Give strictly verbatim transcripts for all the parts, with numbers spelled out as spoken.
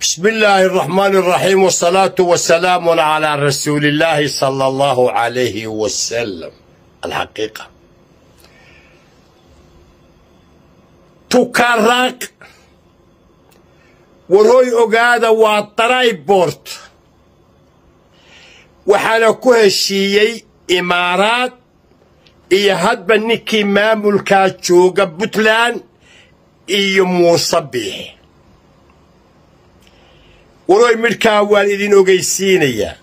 بسم الله الرحمن الرحيم والصلاة والسلام على رسول الله صلى الله عليه وسلم. الحقيقة تكرق وروي أوغادا وطراي بورت وحانا كوهشيي إمارات إيا هدبا نيكي مامولكا جوغا بوتلان إيا موصبيح وروي ملكا والدين اوغيسينيا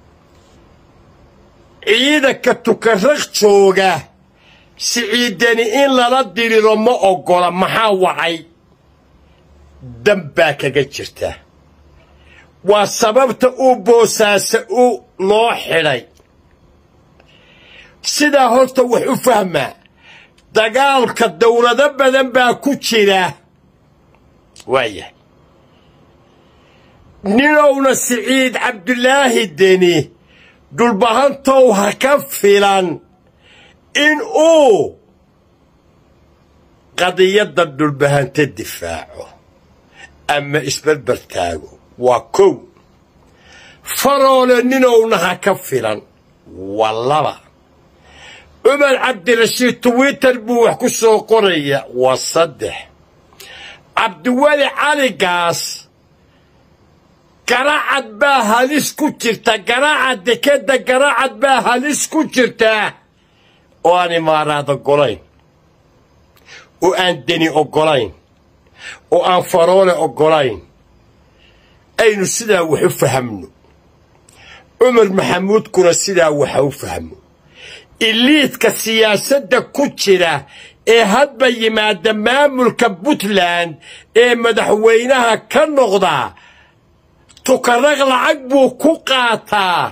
عيدا كتكرق جوغا سعيداني إن لردي لرمو أوغولا محاوعي دنباكا جيرتا وسببت او بوساس او لو خيري سيدا هورتا وحو فهما دغالكا دولده بدن با ku jira وايه نيرونا سعيد عبد الله الدني دول بهانتو هكفلان ان او قضيه دول بهانت الدفاع اما اسبل تاغو وكو فرول نيرونا هكفلان والله عمر عبد الرشيد تويتر بو وحكو سو قريه وصدح عبد الولي علي قاس قراعة باها لسكو جرتا قراعة دكيدا قراعة باها لسكو جرتا واني ماراد اقولين وان دني اقولين وان فرولة اقولين اينو سيدا وحو فهمنو عمر محمود كنا سيدا وحو فهمنو إليتك السياسة دا كتشرة إيه هدبا يماد مامولكا بوتلان إيه مدحوينها كالنغضة تكرغ لعقبو كوقاتا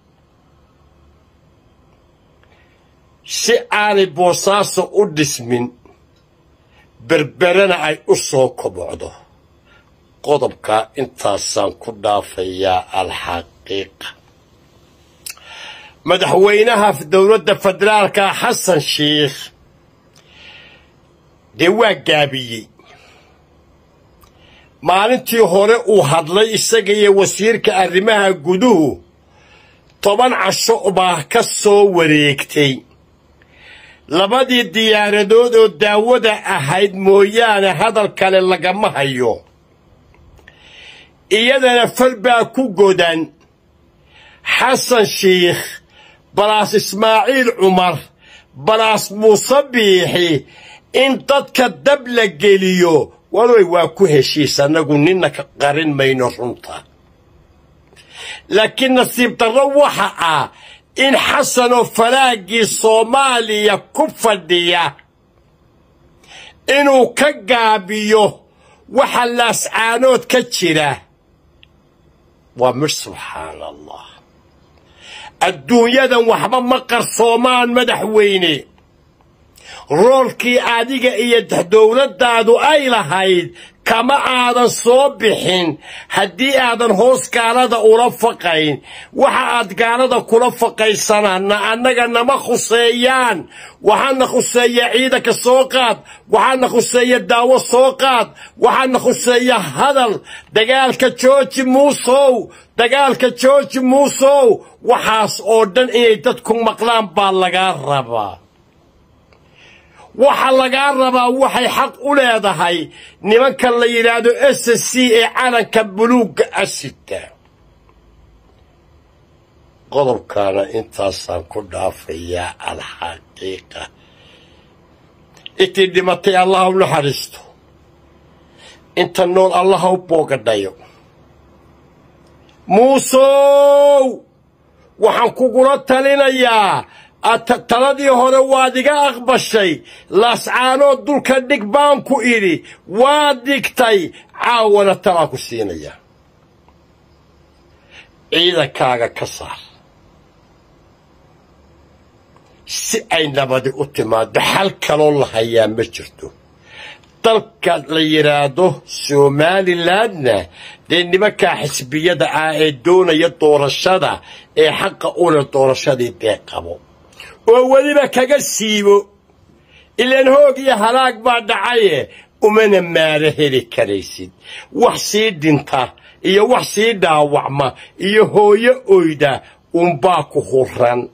سيعاني بوصاصة قدس من بربرنا أي أسوكو بعضو قضبكا انتاسان كدافيا الحقيقة مدحوينها في دولة فدرالكا حسن شيخ دواء قابيي maalintii hore uu hadlay isaga iyo wasiirka arrimaha guduhu toban casho baa ka soo wareegtay labadii diyaaradood oo daawada ahayd mooyaane hadal kale lagama hayo iyadana fal baa ku godan xasan sheekh balaas ismaaciil cumar balaas muuse biixi in dadka dab la geliyo walooy waa ku heshiis anagu nina ka qarin mayno runta laakiin nasiib darro waxa ah in xasan oo falaagii Soomaaliya ku fadhiya inuu ka gaabiyo waxa laascaanood ka jira waa mir subxaanallah adduunyadan waxba ma qarsoomaan madaxweyne roolkii adiga iyo dowladdaadu ay lahayd kama aadan soo bixin haddii aadan hoos gaalada ula faqayn waxa aad gaalada kula faqaysanaana annaga nama khuseeyaan waxaana khuseeya ciidanka soo qaad waxaana khuseeya daawo soo qaad waxaana khuseeya hadal dagaalka jooji muusow dagaalka jooji muusow waxaas oo dhan inay dadku maqlaan baa laga rabaa waxa laga rabaa waxay xaq u leedahay nimanka la yiraahdo S C ee calanka buluuga asita qodobkana intaasaan ku dhaafayaa alxaqiiqa intii dhimatay allah u naxariisto inta nool allah u boogadhayo muusow waxaan kugula talinayaa taladii hore waad iga aqbashay laascaanood dulka dhig baan ku idhi waad dhigtay caawana talaa ku siinaya ciidankaaga ka saar si ay nabadi u timaado xal kaloo la hayaa ma jirto dalka la yiraahdo Somalilandna dee nimankaa xisbiyada ah ee doonaya doorashada ee xaqa u leh doorashadii dee qabo oo waliba kaga siibo ilaan hoog iyo halaag baa dhacaye umana maala heli karaysid wax sii dhinta iyo wax sii dhaawacma iyo hooyo oyda unbaa ku huran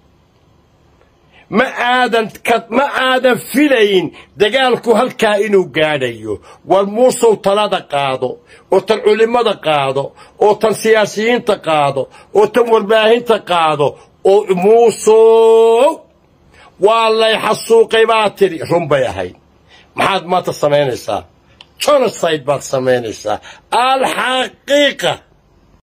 ma aadan ma aadan filayn dagaalku halkaa inuu gaadhayo war muusow talada qaado oo tan culimada qaado oo tan siyaasiyiinta qaado oo tan warbaahinta qaado oo muusow waa lay xasuuqay baa tiri run bay ahayd maxaad maanta samaynaysaa genocide baad samaynaysaa alxaqiiqa